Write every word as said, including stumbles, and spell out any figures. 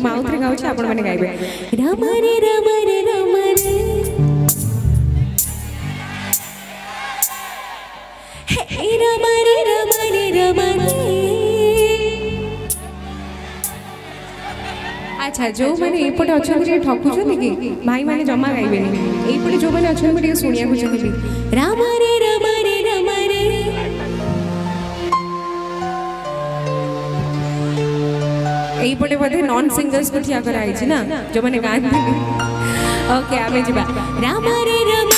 Mouth रे गाउछ आपण माने गाइबे राम रे राम रे राम रे हे राम रे राम रे राम रे। अच्छा जो मैंने एपटे अच्छा ठकुचन कि भाई मैंने जमा गाइबे एपटे जो मैंने अच्छा मुझे शुणिया चाहिए राम रे राम रे राम रे एपटे बोधे नॉन सिंगर्स को ठिया कराई ना जो मैंने गाती। ओके आमे जिबा राम रे राम